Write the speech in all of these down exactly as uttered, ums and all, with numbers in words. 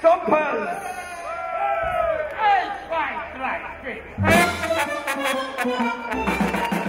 Stompers! Eins, zwei, drei, vier.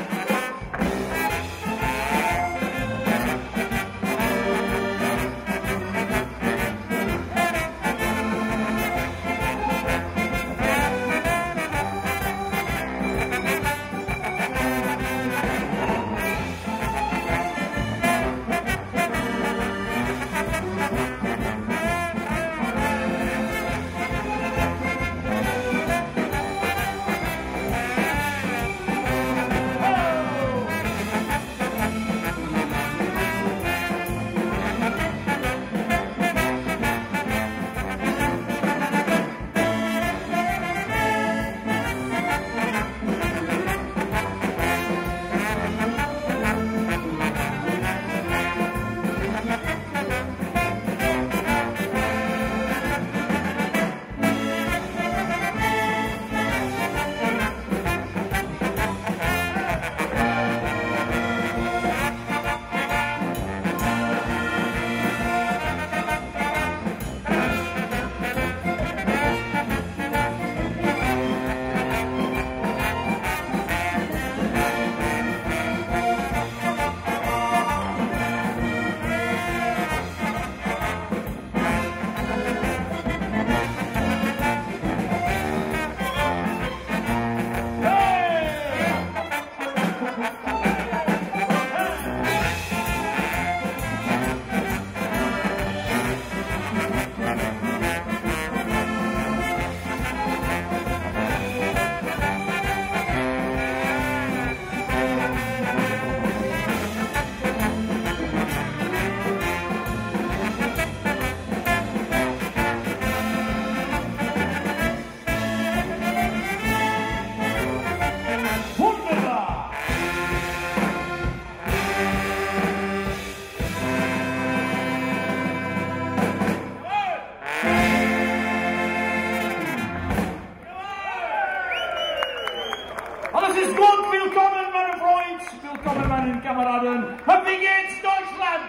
Alles ist gut, willkommen meine Freunde, willkommen meine Kameraden, wie geht's Deutschland?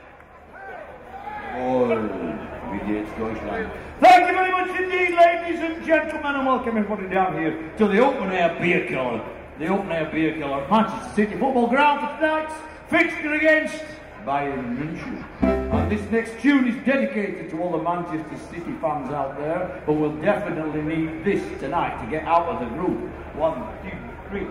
Jawohl, wie geht's Deutschland? Thank you very much indeed, ladies and gentlemen, and welcome everybody down here to the open air beer killer. The open air beer killer at Manchester City Football Ground for tonight's fixture against Bayern München. And this next tune is dedicated to all the Manchester City fans out there who will definitely need this tonight to get out of the group. One, two, three.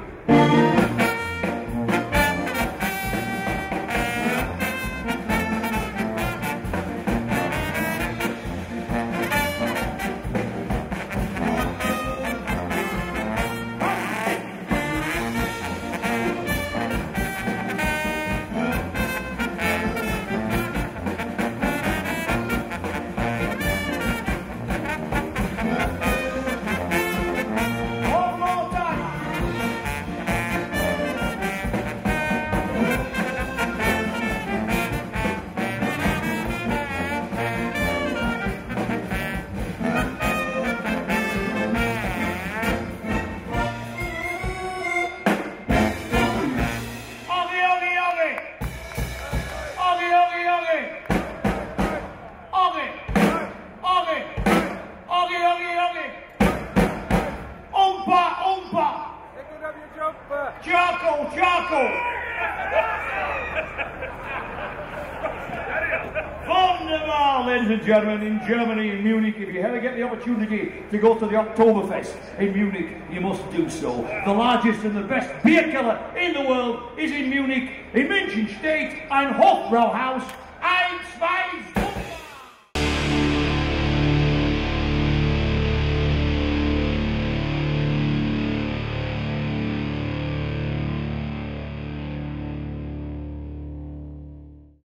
Charcoal, charcoal! Wunderbar, ladies and gentlemen, in Germany, in Munich, if you ever get the opportunity to go to the Oktoberfest in Munich, you must do so. The largest and the best beer killer in the world is in Munich, in München State, ein Hofbrauhaus, eins, zwei,